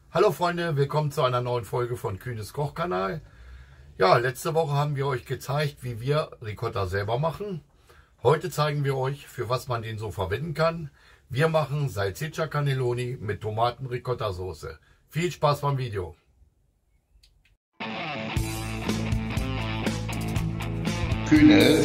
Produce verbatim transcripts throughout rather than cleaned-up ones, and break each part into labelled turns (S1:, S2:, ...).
S1: Hallo Freunde, willkommen zu einer neuen Folge von Kühnes Kochkanal. Ja, letzte Woche haben wir euch gezeigt, wie wir Ricotta selber machen. Heute zeigen wir euch, für was man den so verwenden kann. Wir machen Salsiccia Cannelloni mit Tomaten-Ricotta-Soße. Viel Spaß beim Video.
S2: Kühnes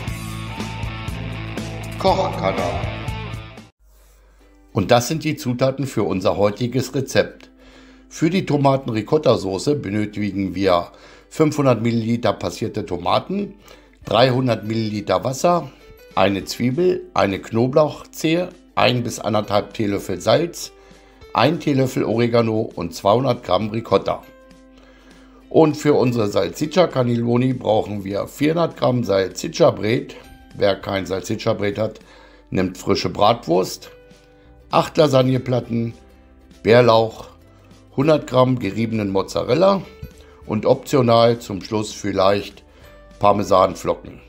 S2: Kochkanal.
S1: Und das sind die Zutaten für unser heutiges Rezept. Für die Tomaten-Ricotta-Soße benötigen wir fünfhundert Milliliter passierte Tomaten, dreihundert Milliliter Wasser, eine Zwiebel, eine Knoblauchzehe, ein bis anderthalb Teelöffel Salz, ein Teelöffel Oregano und zweihundert Gramm Ricotta. Und für unsere Salsiccia Cannelloni brauchen wir vierhundert Gramm Salsiccia Brät. Wer kein Salsiccia Brät hat, nimmt frische Bratwurst, acht Lasagneplatten, Bärlauch, hundert Gramm geriebenen Mozzarella und optional zum Schluss vielleicht Parmesanflocken.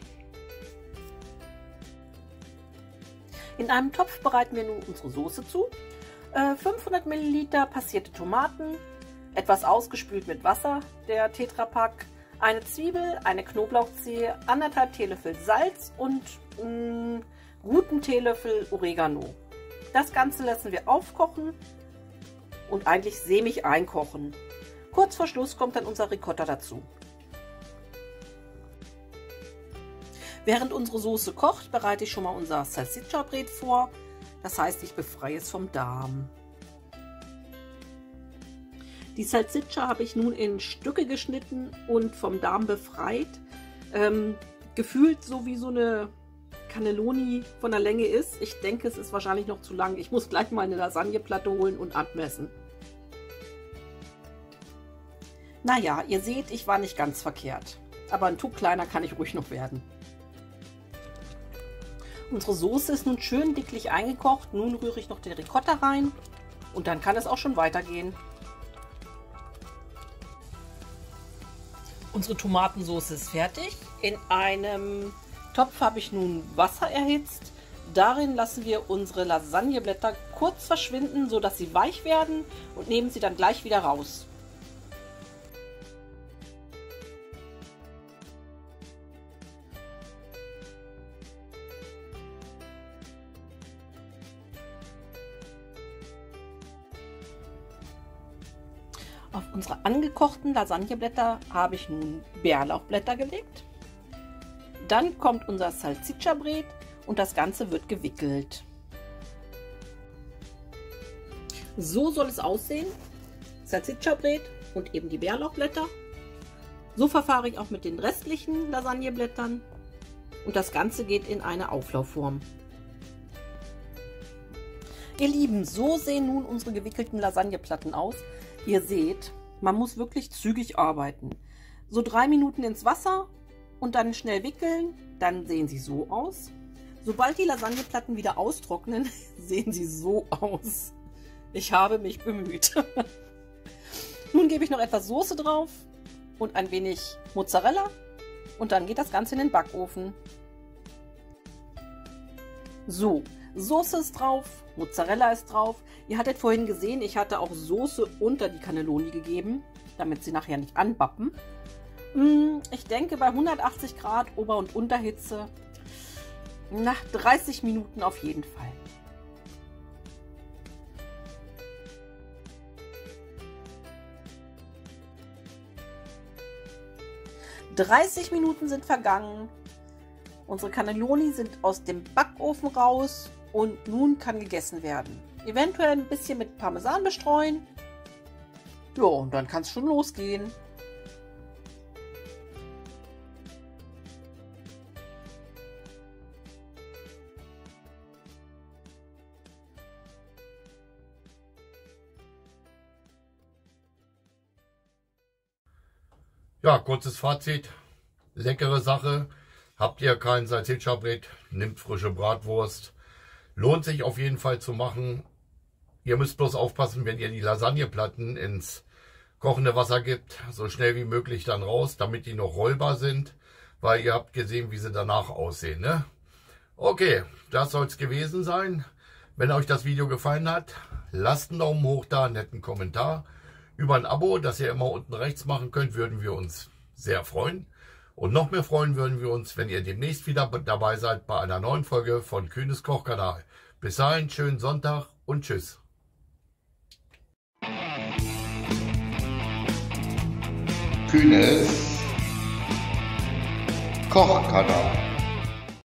S3: In einem Topf bereiten wir nun unsere Soße zu. Äh, fünfhundert Milliliter passierte Tomaten, etwas ausgespült mit Wasser, der Tetrapack, eine Zwiebel, eine Knoblauchzehe, anderthalb Teelöffel Salz und einen guten Teelöffel Oregano. Das Ganze lassen wir aufkochen und eigentlich sämig einkochen. Kurz vor Schluss kommt dann unser Ricotta dazu. Während unsere Soße kocht, bereite ich schon mal unser Salsiccia Brät vor. Das heißt, ich befreie es vom Darm. Die Salsiccia habe ich nun in Stücke geschnitten und vom Darm befreit. Ähm, gefühlt so wie so eine Cannelloni von der Länge ist. Ich denke, es ist wahrscheinlich noch zu lang. Ich muss gleich mal eine Lasagneplatte holen und abmessen. Naja, ihr seht, ich war nicht ganz verkehrt. Aber ein Tuch kleiner kann ich ruhig noch werden. Unsere Soße ist nun schön dicklich eingekocht. Nun rühre ich noch den Ricotta rein. Und dann kann es auch schon weitergehen. Unsere Tomatensoße ist fertig. In einem Topf habe ich nun Wasser erhitzt. Darin lassen wir unsere Lasagneblätter kurz verschwinden, sodass sie weich werden und nehmen sie dann gleich wieder raus. Auf unsere angekochten Lasagneblätter habe ich nun Bärlauchblätter gelegt. Dann kommt unser Salsiccia Brät und das Ganze wird gewickelt. So soll es aussehen. Salsiccia Brät und eben die Bärlauchblätter. So verfahre ich auch mit den restlichen Lasagneblättern und das Ganze geht in eine Auflaufform. Ihr Lieben, so sehen nun unsere gewickelten Lasagneplatten aus. Ihr seht, man muss wirklich zügig arbeiten. So drei Minuten ins Wasser und dann schnell wickeln, dann sehen sie so aus. Sobald die Lasagneplatten wieder austrocknen, sehen sie so aus. Ich habe mich bemüht. Nun gebe ich noch etwas Soße drauf und ein wenig Mozzarella und dann geht das Ganze in den Backofen. So, Soße ist drauf, Mozzarella ist drauf. Ihr hattet vorhin gesehen, ich hatte auch Soße unter die Cannelloni gegeben, damit sie nachher nicht anbappen. Ich denke bei hundertachtzig Grad Ober- und Unterhitze nach dreißig Minuten auf jeden Fall. dreißig Minuten sind vergangen. Unsere Cannelloni sind aus dem Backofen raus und nun kann gegessen werden. Eventuell ein bisschen mit Parmesan bestreuen. Ja, und dann kann es schon losgehen.
S1: Ja, kurzes Fazit. Leckere Sache. Habt ihr kein Salsiccia Brät, nimmt frische Bratwurst. Lohnt sich auf jeden Fall zu machen. Ihr müsst bloß aufpassen, wenn ihr die Lasagneplatten ins kochende Wasser gibt, so schnell wie möglich dann raus, damit die noch rollbar sind, weil ihr habt gesehen, wie sie danach aussehen, ne? Okay, das soll es gewesen sein. Wenn euch das Video gefallen hat, lasst einen Daumen hoch da, einen netten Kommentar Über ein Abo, das ihr immer unten rechts machen könnt, würden wir uns sehr freuen. Und noch mehr freuen würden wir uns, wenn ihr demnächst wieder dabei seid bei einer neuen Folge von Kühnes Kochkanal. Bis dahin, schönen Sonntag und tschüss.
S2: Kühnes Kochkanal.